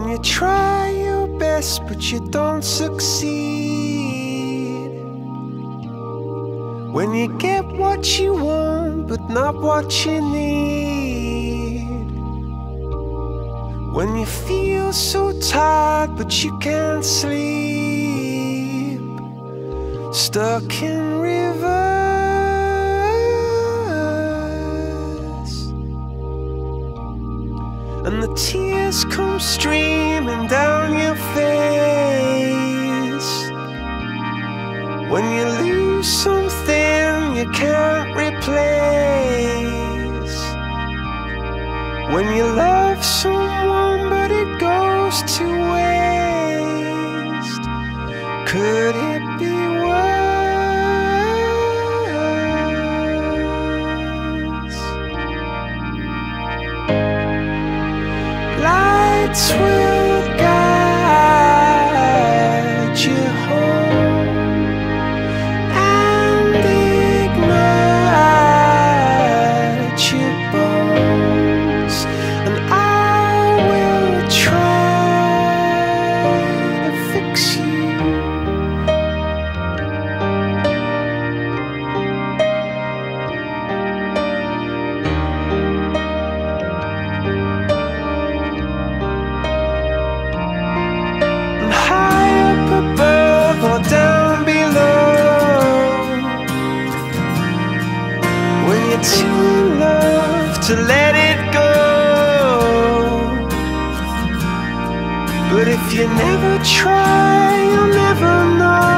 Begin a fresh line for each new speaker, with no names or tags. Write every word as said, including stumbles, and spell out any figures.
you try your best but you don't succeed, when you get what you want but not what you need, when you feel so tired but you can't sleep, stuck in reverse, and the tears come streaming down your face, when you lose something you can't replace, when you love someone but it goes to waste. Could it be worse? Lights will guide you home and ignite your bones, and I will try to fix you. And high up above or down below, when you're too in love to let it go. But if you never try, you'll never know.